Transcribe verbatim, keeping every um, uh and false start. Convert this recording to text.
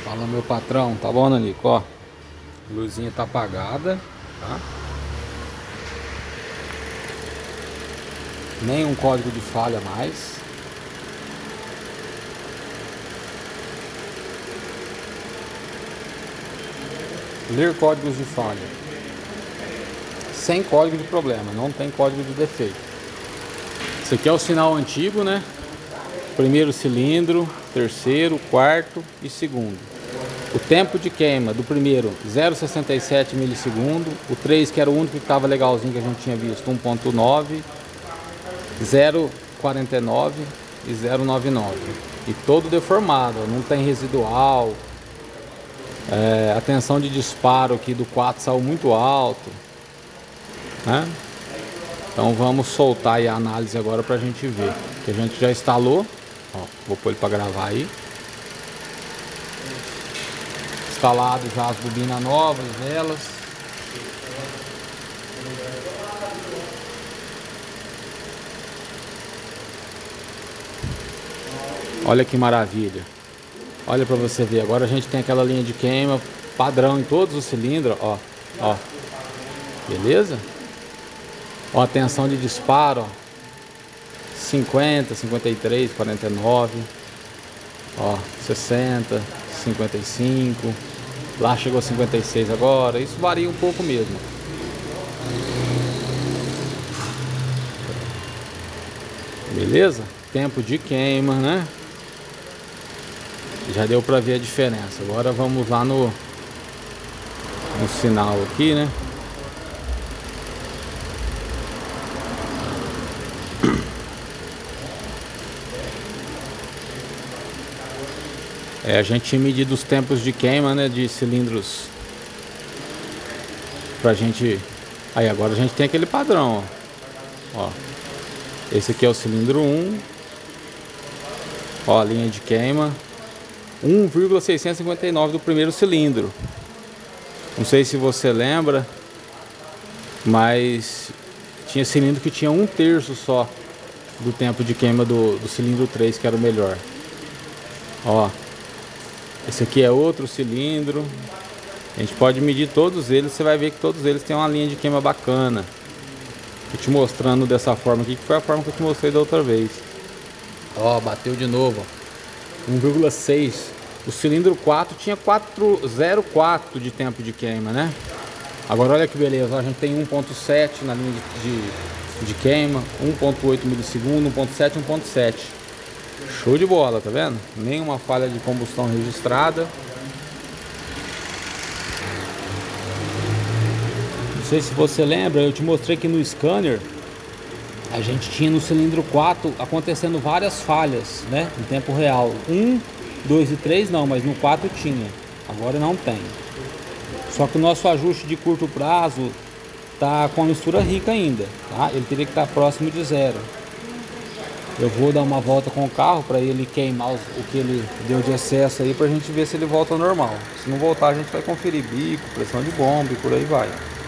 Fala, meu patrão, tá bom, Nanico? Ó, a luzinha tá apagada, tá? Nenhum código de falha mais. Ler códigos de falha. Sem código de problema, não tem código de defeito. Esse aqui é o sinal antigo, né? Primeiro cilindro, terceiro, quarto e segundo. O tempo de queima do primeiro, zero vírgula sessenta e sete milissegundos. O três, que era o único que estava legalzinho que a gente tinha visto, um ponto nove, zero vírgula quarenta e nove e zero vírgula noventa e nove. E todo deformado, não tem residual. É, a tensão de disparo aqui do quatro saiu muito alto, né? Então vamos soltar aí a análise agora para a gente ver. Que a gente já instalou. Ó, vou pôr ele para gravar aí. Instalado já as bobinas novas, velas. Olha que maravilha. Olha para você ver. Agora a gente tem aquela linha de queima padrão em todos os cilindros, ó, ó. Beleza? Ó, a tensão de disparo, ó, cinquenta, cinquenta e três, quarenta e nove, ó, sessenta, cinquenta e cinco, lá chegou a cinquenta e seis agora. Isso varia um pouco mesmo. Beleza? Tempo de queima, né? Já deu pra ver a diferença. Agora vamos lá no no sinal aqui, né? É, a gente tinha medido os tempos de queima, né, de cilindros pra gente. Aí agora a gente tem aquele padrão, ó. Ó. Esse aqui é o cilindro um. Ó, a linha de queima um vírgula seiscentos e cinquenta e nove do primeiro cilindro. Não sei se você lembra, mas tinha cilindro que tinha um terço só do tempo de queima do, do cilindro três, que era o melhor. Ó, esse aqui é outro cilindro. A gente pode medir todos eles. Você vai ver que todos eles têm uma linha de queima bacana. Tô te mostrando dessa forma aqui, que foi a forma que eu te mostrei da outra vez. Ó, bateu de novo, ó. um vírgula seis. O cilindro quatro tinha quatro vírgula zero quatro de tempo de queima, né? Agora olha que beleza, ó, a gente tem um ponto sete na linha de, de, de queima, um ponto oito milissegundos, um ponto sete, um ponto sete. Show de bola, tá vendo? Nenhuma falha de combustão registrada. Não sei se você lembra, eu te mostrei que no scanner a gente tinha no cilindro quatro acontecendo várias falhas, né? Em tempo real. um, dois e três não, mas no quatro tinha. Agora não tem. Só que o nosso ajuste de curto prazo tá com a mistura rica ainda, tá? Ele teria que estar próximo de zero. Eu vou dar uma volta com o carro para ele queimar os, o que ele deu de excesso aí, pra gente ver se ele volta ao normal. Se não voltar, a gente vai conferir bico, pressão de bomba e por aí vai.